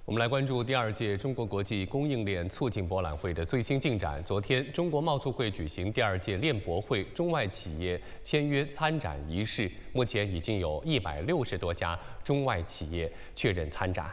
我们来关注第二届中国国际供应链促进博览会的最新进展。昨天，中国贸促会举行第二届链博会中外企业签约参展仪式，目前已经有160多家中外企业确认参展。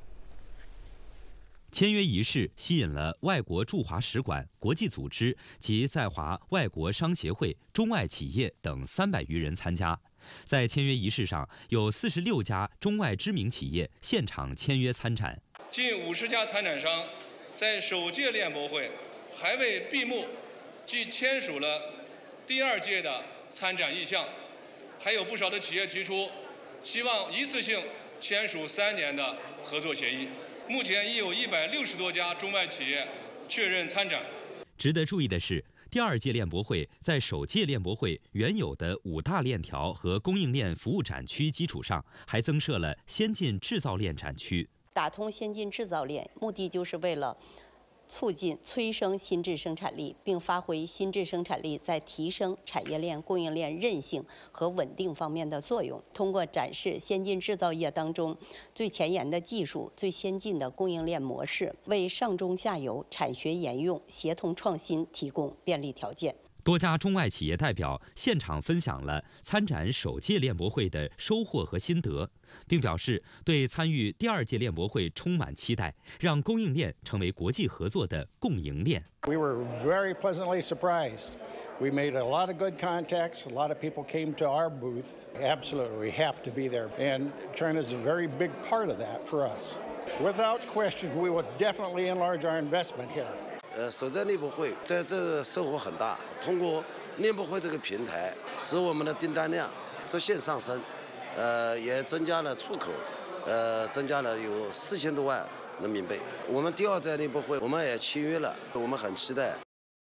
签约仪式吸引了外国驻华使馆、国际组织及在华外国商协会、中外企业等300余人参加。在签约仪式上，有46家中外知名企业现场签约参展。 近50家参展商在首届链博会还未闭幕，即签署了第2届的参展意向，还有不少的企业提出希望一次性签署3年的合作协议。目前已有160多家中外企业确认参展。 值得注意的是，第2届链博会在首届链博会原有的5大链条和供应链服务展区基础上，还增设了先进制造链展区。 打通先进制造链，目的就是为了促进催生新质生产力，并发挥新质生产力在提升产业链、供应链韧性和稳定方面的作用。通过展示先进制造业当中最前沿的技术、最先进的供应链模式，为上中下游产学研用协同创新提供便利条件。 多家中外企业代表现场分享了参展首届链博会的收获和心得，并表示对参与第2届链博会充满期待，让供应链成为国际合作的共赢链。 We were very pleasantly surprised. We made a lot of good contacts. A lot of people came to our booth. Absolutely, we have to be there, and China's a very big part of that for us. Without question, we will definitely enlarge our investment here. 首届链博会在这收获很大，通过链博会这个平台，使我们的订单量直线上升，也增加了出口，增加了有4000多万人民币。我们第2届链博会我们也签约了，我们很期待